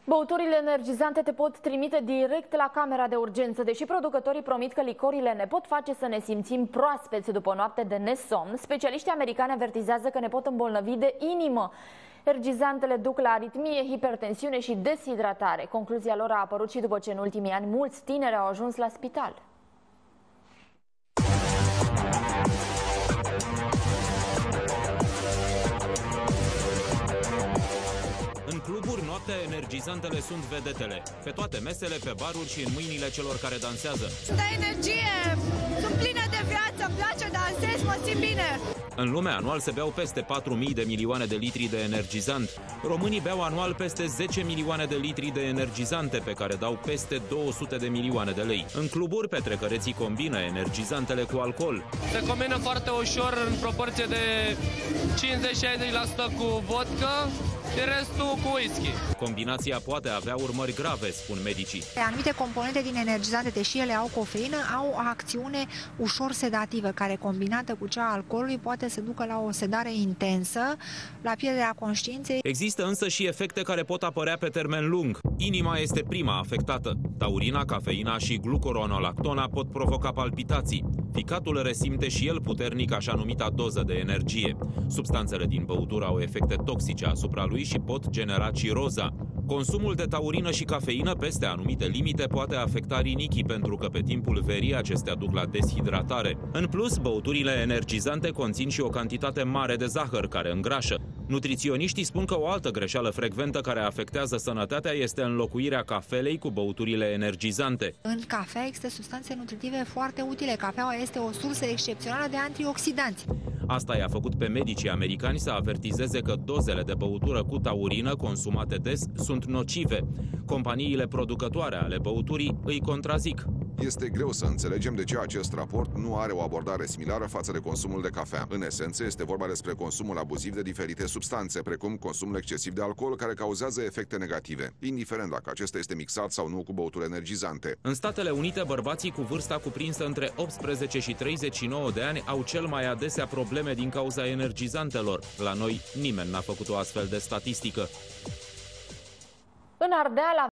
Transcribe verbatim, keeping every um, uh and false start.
Băuturile energizante te pot trimite direct la camera de urgență. Deși producătorii promit că licorile ne pot face să ne simțim proaspeți după o noapte de nesomn, specialiștii americani avertizează că ne pot îmbolnăvi de inimă. Energizantele duc la aritmie, hipertensiune și deshidratare. Concluzia lor a apărut și după ce în ultimii ani mulți tineri au ajuns la spital. În cluburi, noaptea, energizantele sunt vedetele. Pe toate mesele, pe baruri și în mâinile celor care dansează. Sunt energie, sunt plină de viață, îmi place, dansez, mă simt bine. În lume, anual se beau peste patru mii de milioane de litri de energizant. Românii beau anual peste zece milioane de litri de energizante, pe care dau peste două sute de milioane de lei. În cluburi, petrecăreții combină energizantele cu alcool. Se combină foarte ușor, în proporție de cincizeci șaizeci la sută cu vodka, și restul cu whisky. Combinația poate avea urmări grave, spun medicii. Anumite componente din energizante, deși ele au cofeină, au o acțiune ușor sedativă, care combinată cu cea a alcoolului poate să ducă la o sedare intensă, la pierderea conștiinței. Există însă și efecte care pot apărea pe termen lung. Inima este prima afectată. Taurina, cafeina și glucuronolactona pot provoca palpitații. Ficatul resimte și el puternic așa numita doză de energie. Substanțele din băutură au efecte toxice asupra lui și pot genera ciroza. Consumul de taurină și cafeină peste anumite limite poate afecta rinichii, pentru că pe timpul verii acestea duc la deshidratare. În plus, băuturile energizante conțin și o cantitate mare de zahăr, care îngrașă. Nutriționiștii spun că o altă greșeală frecventă care afectează sănătatea este înlocuirea cafelei cu băuturile energizante. În cafea există substanțe nutritive foarte utile. Cafeaua este o sursă excepțională de antioxidanți. Asta i-a făcut pe medicii americani să avertizeze că dozele de băutură cu taurină consumate des sunt nocive. Companiile producătoare ale băuturii îi contrazic. Este greu să înțelegem de ce acest raport nu are o abordare similară față de consumul de cafea. În esență, este vorba despre consumul abuziv de diferite substanțe, precum consumul excesiv de alcool, care cauzează efecte negative, indiferent dacă acesta este mixat sau nu cu băuturi energizante. În Statele Unite, bărbații cu vârsta cuprinsă între optsprezece și treizeci și nouă de ani au cel mai adesea probleme din cauza energizantelor. La noi, nimeni n-a făcut o astfel de statistică. În Ardeal